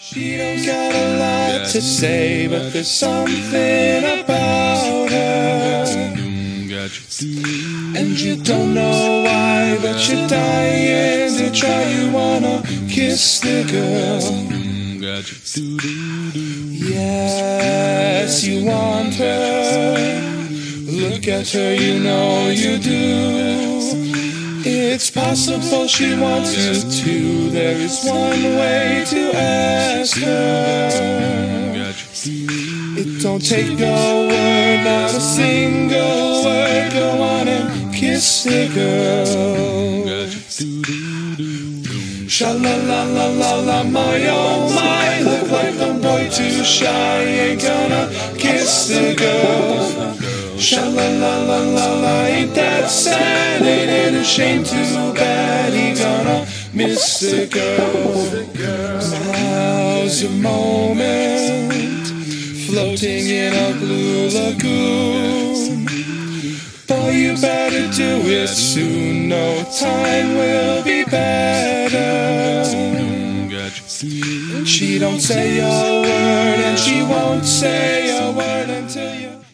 She don't got a lot to say, but there's something about her. And you don't know why, but you're dying to try. You wanna kiss the girl. Yes, you want her. Look at her, you know you do. It's possible she wants you to. There is one way to ask her. It don't take a word, not a single word. Go on and kiss the girl. Sha-la-la-la-la-la, my oh my. Look like a boy too shy, ain't gonna kiss the girl. Sha-la-la-la-la-la, ain't that sad? Ain't it a shame? Too bad he gonna miss the girl. Now's your moment, floating in a blue lagoon. Boy, you better do it soon. No time will be better. She don't say a word, and she won't say a word until you